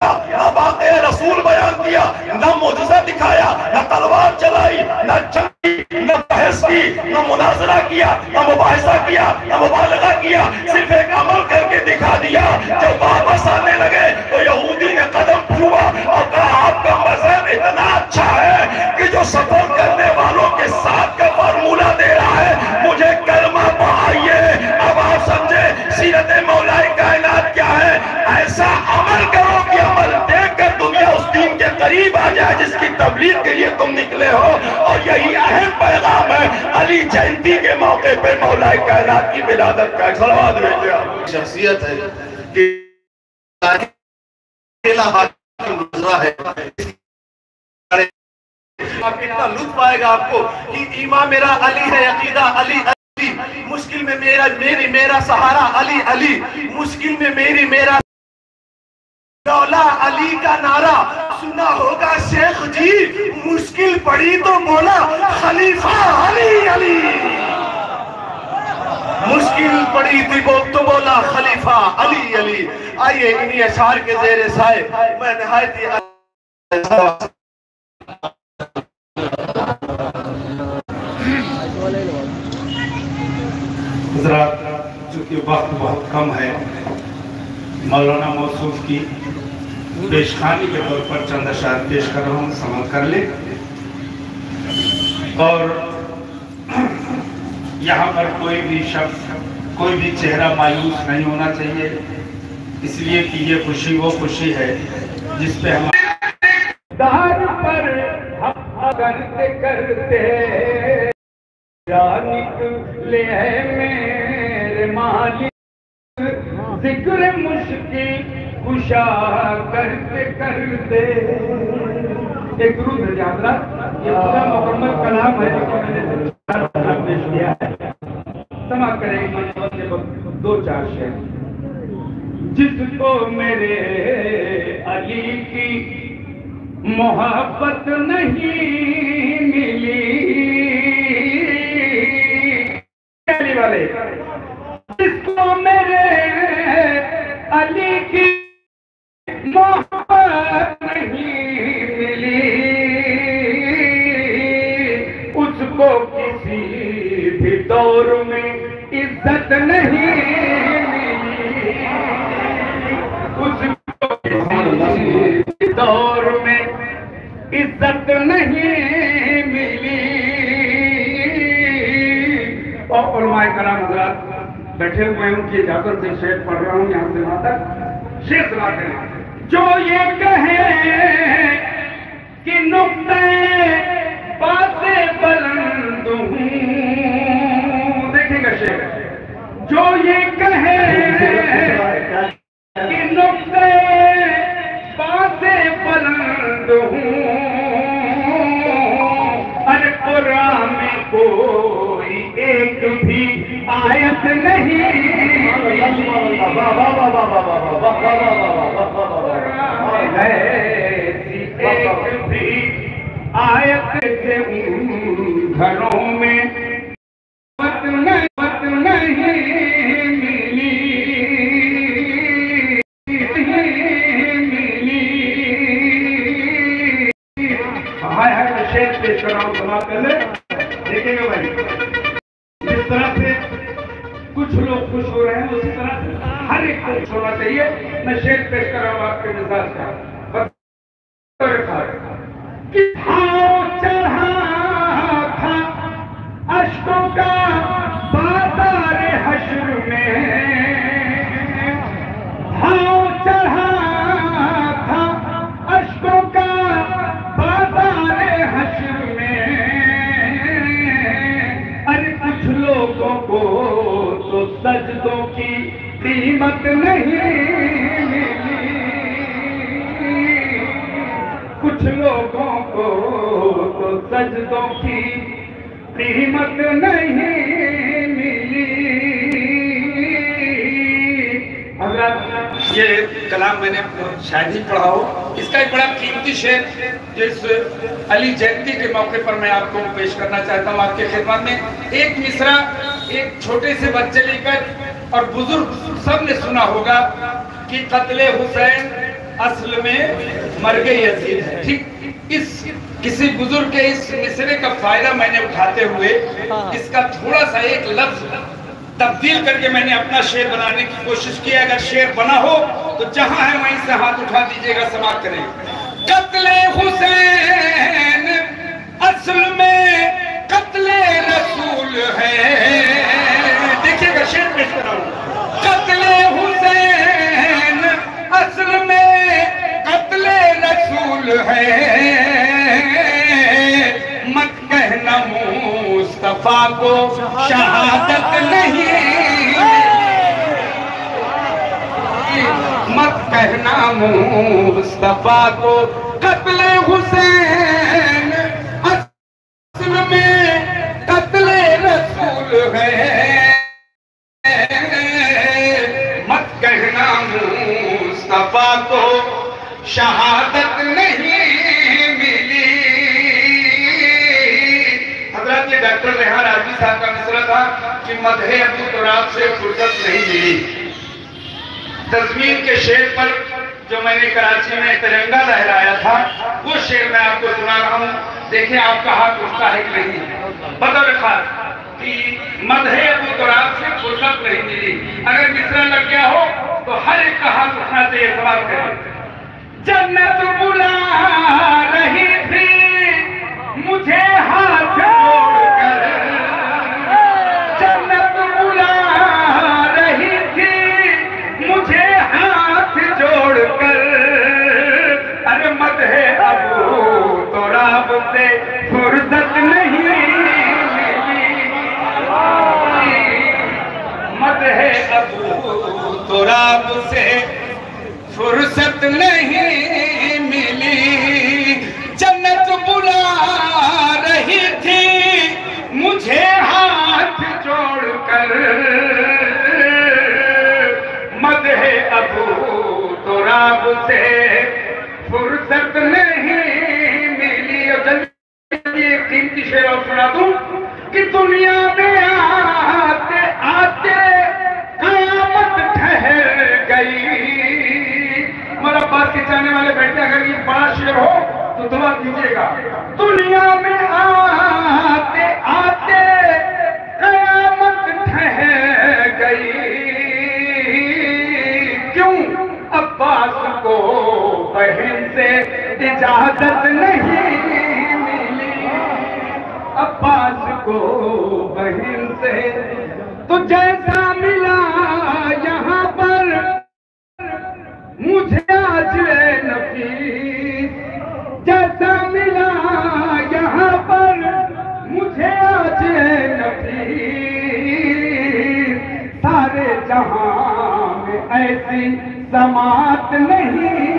न वाक़े रसूल बयान किया, न मुजज़ा दिखाया, न तलवार चलाई, न जंगी, न बहस की, न मुनाज़रा किया, न मुबाहिसा किया, न मुबालगा किया, सिर्फ एक अमल करके दिखा दिया। जब वापस आने लगे तो यहूदी ने कदम छुआ और कहा आपका मज़हब इतना अच्छा है कि जो सफर करने वालों के साथ का फार्मूला दे रहा है, मुझे कलमा पढ़ाइए। अब आप समझे सीरत मौलाए कायनात क्या है। ऐसा अमल करो कि अमल देखकर दुनिया उस दीन के करीब आ जाए जिसकी तबलीग के लिए तुम निकले हो। और यही अहम पैगाम है अली जयंती के मौके पे मौलाए कायनात की विलादत का। सलावत भेजिए। शख्सियत है कि अकेला हाकिम गुजरा है, आप कितना लुत्फ आएगा आपको कि ईमान मेरा अली है, अकीदा अली अली, मुश्किल में मेरा सहारा अली अली, मुश्किल में मेरा मौला अली का नारा सुना होगा शेख जी, मुश्किल पड़ी तो बोला खलीफा अली अली, मुश्किल पड़ी थी तो बोला खलीफा अली अली। आइए इन्हीं अशार के ज़ेरे साए मैं निहायत चूंकि वक्त बहुत कम है, मौलाना मौसूफ की पेशखानी के तौर पर चंद अशार पेश कर रहा हूँ, समझ कर ले। और यहाँ पर कोई भी शख्स, कोई भी चेहरा मायूस नहीं होना चाहिए, इसलिए कि ये खुशी वो खुशी है जिस पे हम दार पर करते करते निकले हैं मेरे मालिक, जिक्र मुश्किल कुशा करते करते। एक रुद्र यात्रा, ये पूरा मुकम्मल कलाम है जो मैंने पेश किया है। समा करेंगे दो चार शेर। जिसको मेरे अली की मोहब्बत नहीं मिली, अली वाले, जिसको मेरे अली की मोहब्बत नहीं मिली, उसको किसी भी दौर में इज्जत नहीं मिली, उसको किसी भी दौर में इज्जत नहीं मिली। और उलमाए कराम हज़रात बैठे हुए हैं, उनकी इजाजत से शेर पढ़ रहा हूँ यहाँ से वहां तक। शेर सुनाते हैं। जो ये कहे कि नुक्ते बाते बुलंद हूँ, देखिएगा शेर। जो ये कहे कि नुक्ते बाते बुलंद हूँ, अरे कुरान में कोई एक भी आयत नहीं, एक भी आयत से घरों में मत नहीं मिली, शेर पेश कर रहा हूँ, समाप्त कर ले। देखेंगे भाई, जिस तरह से कुछ लोग खुश हो रहे हैं उसी तरह से हर एक को खुश होना चाहिए। मैं शेर पेश कर रहा हूँ आपके मिजाज का। चढ़ा था अश्कों का बाजार हश्र में, भाव चढ़ा था अश्कों का बाजार हश्र में। अरे कुछ लोगों को तो सजदों की कीमत नहीं मिली, कुछ लोगों को तो सजदों की कीमत नहीं मिली। ये कलाम मैंने शायद ही पढ़ा हो, इसका एक बड़ा कीमती शेर जो इस अली जयंती के मौके पर मैं आपको पेश करना चाहता हूँ आपके खिदमत में। एक मिसरा एक छोटे से बच्चे लेकर और बुजुर्ग सब ने सुना होगा कि कत्ले हुसैन असल में मर गई अजीज है। ठीक इस किसी बुजुर्ग के इस मिसरे का फायदा मैंने उठाते हुए इसका थोड़ा सा एक लफ्ज तब्दील करके मैंने अपना शेर बनाने की कोशिश की। अगर शेर बना हो तो जहां है वहीं से हाथ उठा दीजिएगा, समाप्त करें। कत्ले हुसैन असल में कत्ले रसूल है। देखिएगा शेर पेश कर रहा हूं। कत्ले हुसैन असल में कत्ले रसूल है। मत कहना मुस्तफा को शहादत नहीं, मत कहना मुस्तफा को कत्ले हुसैन असल में कत्ले रसूल है। मत कहना मुस्तफा को शहादत नहीं मिली। हजरत ये डॉक्टर रेहान आजमी साहब का मिसरा था कि मदहे अबू तुराब से फुर्सत नहीं मिली। तस्वीर के शेर पर जो मैंने कराची में तिरंगा लहराया था वो शेर मैं आपको सुना रहा हूँ। देखें आपका हाथ उठता है कि नहीं। बदल खास कि मदहे अबू तुराब से फुर्सत नहीं मिली। अगर मिसरा लग गया हो तो हर एक का हाथ उठना चाहिए। सवाल करें। जन्नत बुला रही थी मुझे हाथ जोड़कर, जन्नत बुला रही थी मुझे हाथ जोड़कर। अरे मदहे अबू तुराब से फुर्सत नहीं मिली, मदहे अबू तुराब से फुर्सत नहीं मिली। जन्नत बुला रही थी मुझे हाथ जोड़कर। मदहे अबू तुराब से फुर्सत नहीं मिली। और ये कीमती शेर और सुना दूं कि दुनिया में आते आते क़यामत ठहर गई। हमारा बात के चाहने वाले बैठे, अगर ये बड़ा शेर हो तो दुआ कीजिएगा। दुनिया में आते आते क़यामत ठहर गई। क्यों? अब्बास को बहन से इजाजत नहीं मिली, अब्बास को बहन से। तो जैसा मिला यहाँ पर मुझे आज नफीस, जैसा मिला यहाँ पर मुझे आज नफीस। सारे जहां में ऐसी समात नहीं